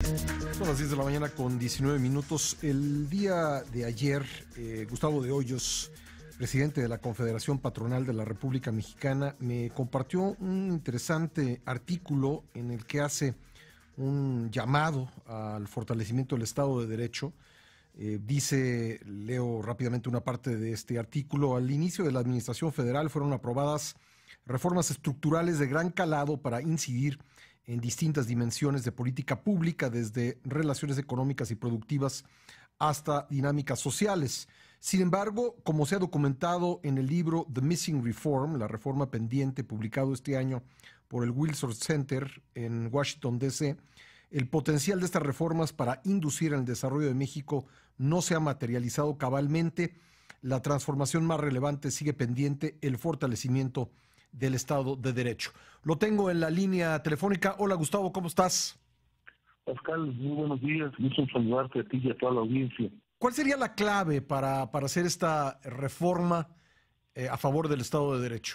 Son las 10 de la mañana con 19 minutos. El día de ayer, Gustavo de Hoyos, presidente de la Confederación Patronal de la República Mexicana, me compartió un interesante artículo en el que hace un llamado al fortalecimiento del Estado de Derecho. Dice, leo rápidamente una parte de este artículo: al inicio de la administración federal fueron aprobadas reformas estructurales de gran calado para incidir en distintas dimensiones de política pública, desde relaciones económicas y productivas hasta dinámicas sociales. Sin embargo, como se ha documentado en el libro The Missing Reform, la reforma pendiente, publicado este año por el Wilson Center en Washington, D.C., el potencial de estas reformas para inducir en el desarrollo de México no se ha materializado cabalmente. La transformación más relevante sigue pendiente: el fortalecimiento del Estado de Derecho. Lo tengo en la línea telefónica. Hola, Gustavo, ¿cómo estás? Pascal, muy buenos días. Gusto saludarte a ti y a toda la audiencia. ¿Cuál sería la clave para hacer esta reforma a favor del Estado de Derecho?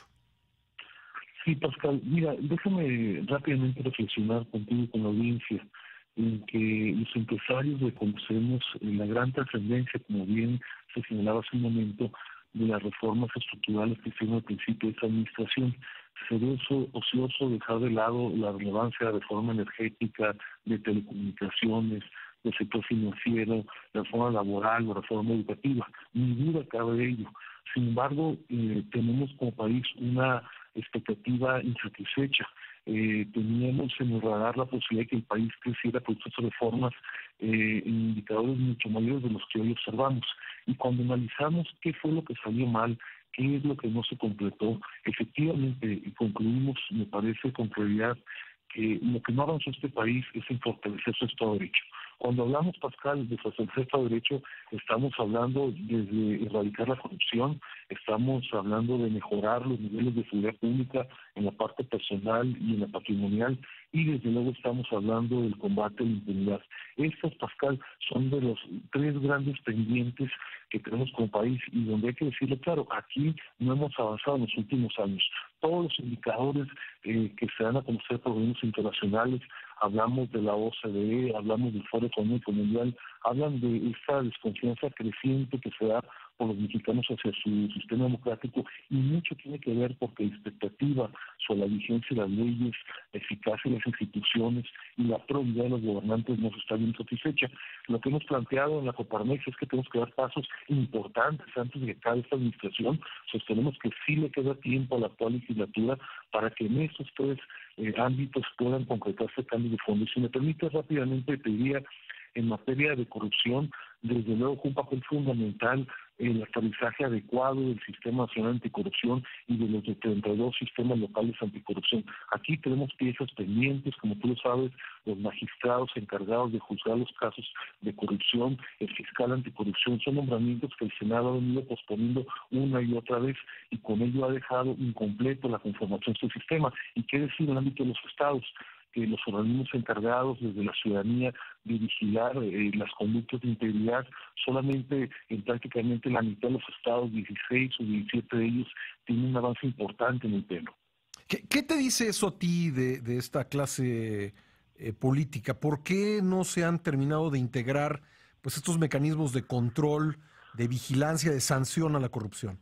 Sí, Pascal, mira, déjame rápidamente reflexionar contigo y con la audiencia en que los empresarios reconocemos la gran trascendencia, como bien se señalaba hace un momento, de las reformas estructurales que hicieron al principio de esta administración. Sería ocioso dejar de lado la relevancia de la reforma energética, de telecomunicaciones, del sector financiero, la reforma laboral, la reforma educativa. Ni duda cabe de ello. Sin embargo, tenemos como país una expectativa insatisfecha. Teníamos en el radar la posibilidad de que el país creciera por estas reformas en indicadores mucho mayores de los que hoy observamos. Y cuando analizamos qué fue lo que salió mal, qué es lo que no se completó, efectivamente concluimos, me parece con claridad, que lo que no avanzó este país es en fortalecer su Estado de Derecho. Cuando hablamos, Pascal, de fortalecer el Estado de Derecho, estamos hablando desde erradicar la corrupción, estamos hablando de mejorar los niveles de seguridad pública en la parte personal y en la patrimonial, y desde luego estamos hablando del combate a la impunidad. Estos, Pascal, son de los tres grandes pendientes que tenemos como país y donde hay que decirlo claro, aquí no hemos avanzado en los últimos años. Todos los indicadores que se dan a conocer por organismos internacionales, hablamos de la OCDE, hablamos del Foro Económico Mundial, hablan de esta desconfianza creciente que se da por los mexicanos hacia su sistema democrático, y mucho tiene que ver porque la expectativa sobre la vigencia de las leyes, la eficacia de las instituciones y la probidad de los gobernantes no se está bien satisfecha. Lo que hemos planteado en la Coparmex es que tenemos que dar pasos importantes antes de que acabe esta administración. Sostenemos que sí le queda tiempo a la actual legislatura para que en estos tres ámbitos puedan concretarse cambios de fondo. Y si me permite rápidamente, te diría, en materia de corrupción, desde luego un papel fundamental el aterrizaje adecuado del Sistema Nacional Anticorrupción y de los 32 sistemas locales anticorrupción. Aquí tenemos piezas pendientes, como tú lo sabes, los magistrados encargados de juzgar los casos de corrupción, el fiscal anticorrupción, son nombramientos que el Senado ha venido posponiendo una y otra vez, y con ello ha dejado incompleto la conformación de este sistema. ¿Y qué decir en el ámbito de los estados? Que los organismos encargados desde la ciudadanía de vigilar las conductas de integridad, solamente en prácticamente la mitad de los estados, 16 o 17 de ellos, tienen un avance importante en el tema. ¿Qué te dice eso a ti de esta clase política? ¿Por qué no se han terminado de integrar pues estos mecanismos de control, de vigilancia, de sanción a la corrupción?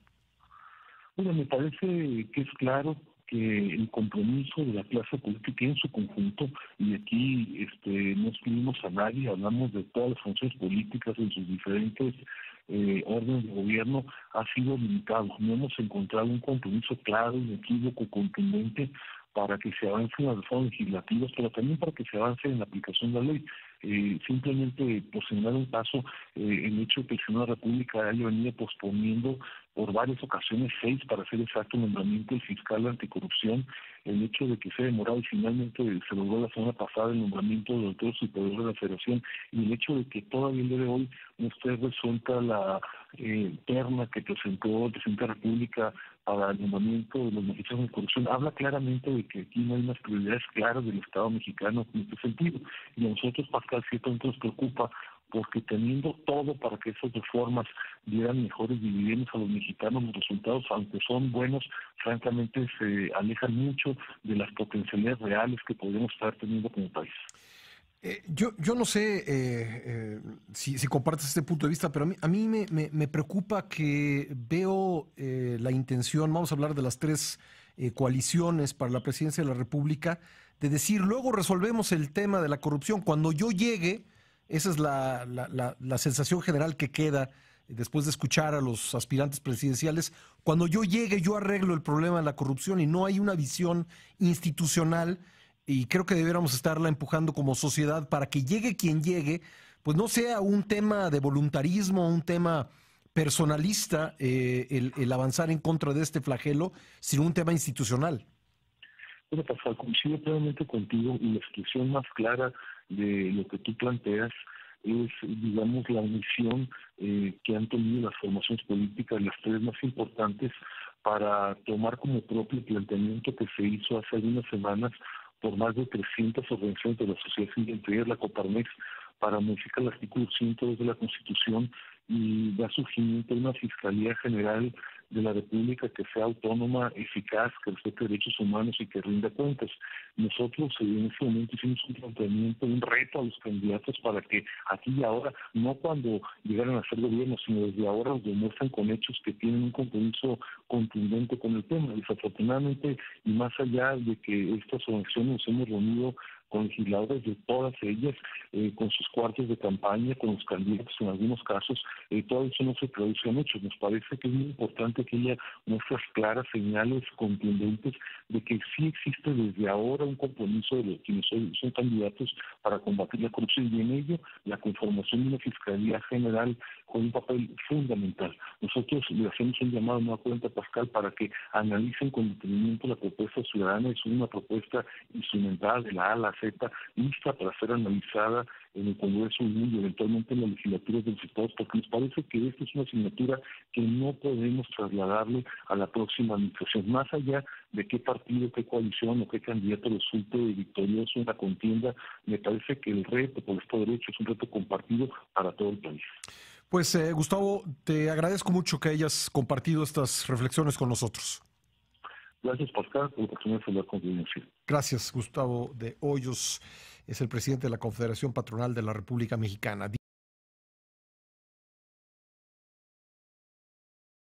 Bueno, me parece que es claro que el compromiso de la clase política en su conjunto, y aquí no excluimos a nadie, hablamos de todas las funciones políticas en sus diferentes órdenes de gobierno, ha sido limitado. No hemos encontrado un compromiso claro, inequívoco, contundente para que se avance en las reformas legislativas, pero también para que se avance en la aplicación de la ley. Simplemente, por señalar un paso, el hecho de que el Senado de la República haya venido posponiendo por varias ocasiones, 6 para ser exacto, el nombramiento del fiscal anticorrupción, el hecho de que se ha demorado y finalmente se logró la semana pasada el nombramiento del doctor superior de la Federación, y el hecho de que todavía el día de hoy no esté resuelta la terna que presentó el presidente de la República para el nombramiento de los magistrados de corrupción, habla claramente de que aquí no hay unas prioridades claras del Estado mexicano en este sentido. Y a nosotros, Pascal, ciertamente nos preocupa, porque teniendo todo para que esas reformas dieran mejores dividendos a los mexicanos, los resultados, aunque son buenos, francamente se alejan mucho de las potencialidades reales que podríamos estar teniendo como país. Yo no sé si compartes este punto de vista, pero a mí me preocupa que veo la intención, vamos a hablar de las tres coaliciones para la presidencia de la República, de decir, luego resolvemos el tema de la corrupción. Cuando yo llegue, esa es la sensación general que queda después de escuchar a los aspirantes presidenciales, cuando yo llegue yo arreglo el problema de la corrupción y no hay una visión institucional y creo que debiéramos estarla empujando como sociedad para que llegue quien llegue, pues no sea un tema de voluntarismo, un tema personalista el avanzar en contra de este flagelo, sino un tema institucional. Bueno, Pascal, coincido plenamente contigo y la expresión más clara de lo que tú planteas es, digamos, la omisión que han tenido las formaciones políticas, las tres más importantes, para tomar como propio el planteamiento que se hizo hace algunas semanas por más de 300 organizaciones de la sociedad civil, entre ellas la Coparmex, para modificar el artículo 102 de la Constitución y dar surgimiento a una Fiscalía General de la República que sea autónoma, eficaz, que respete derechos humanos y que rinda cuentas. Nosotros en ese momento hicimos un planteamiento, un reto a los candidatos para que aquí y ahora, no cuando llegaran a ser gobierno, sino desde ahora nos demuestran con hechos que tienen un compromiso contundente con el tema. Desafortunadamente, y más allá de que estas organizaciones nos hemos reunido con legisladores de todas ellas, con sus cuartos de campaña, con los candidatos en algunos casos, todo eso no se traduce en hechos. Nos parece que es muy importante que haya muestras claras, señales contundentes de que sí existe desde ahora un compromiso de los quienes son candidatos para combatir la corrupción y en ello la conformación de una Fiscalía General con un papel fundamental. Nosotros le hacemos un llamado a una cuenta, Pascal, para que analicen con detenimiento la propuesta ciudadana. Es una propuesta instrumental de la A a la Z, lista para ser analizada en el Congreso y eventualmente en las legislaturas del sector, porque nos parece que esta es una asignatura que no podemos trasladarle a la próxima administración, más allá de qué partido, qué coalición o qué candidato resulte victorioso en la contienda. Me parece que el reto por este derecho es un reto compartido para todo el país. Pues Gustavo, te agradezco mucho que hayas compartido estas reflexiones con nosotros. Gracias, Pascal, por la oportunidad de hablar con Valencia. Gracias, Gustavo de Hoyos, es el presidente de la Confederación Patronal de la República Mexicana.